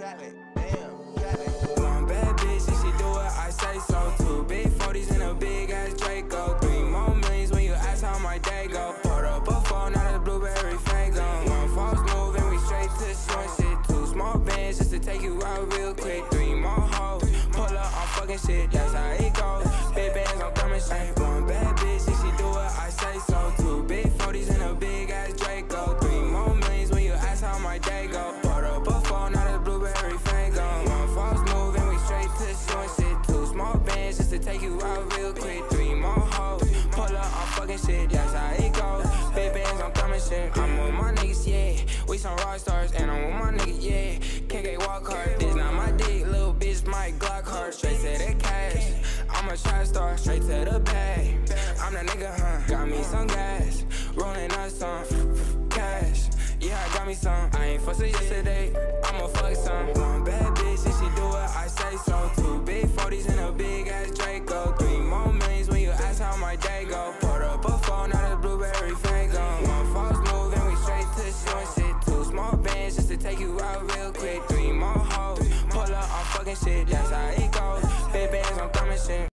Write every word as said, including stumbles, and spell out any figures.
got it, damn, got it. One bad bitch and she do it, I say so. Two big forties and a big ass Draco. Three more millions when you ask how my day go. Poured up a phone, not a blueberry Faygo. One false move and we straight to short shit. Two small bands just to take you out real quick. Three more hoes, pull up on fucking shit, that's how it goes. Big bands, I'm coming straight. One bad bitch and she do it, I say so. Two big forties and a big ass Draco. Three more millions when you ask how my day go. Poured up a phone, not a blueberry Faygo. One false move and we straight to short shit. Two small bands just to take you out real quick. Three more hoes, pull up on fucking shit, that's how it goes. Big bands, I'm coming shit. I'm with my niggas, yeah. We some rock stars and I'm with my niggas, yeah. K K walk hard, this not my dick, little bitch, my Glock hard. Straight to the cash, I'm a trap star, straight to the bag. I'm that nigga, huh? Got me some gas, rolling up some cash. Yeah, I got me some. I ain't fussing yesterday, I'ma fuck some. One bad bitch and she do it, I say so. Two big forties and a big ass Draco. Three more millions when you ask how my day go. Poured up a phone, not a blueberry Faygo. One false move and we straight to short shit. Two small bands just to take you out real quick. Three more hoes, pull up on fucking shit, that's how it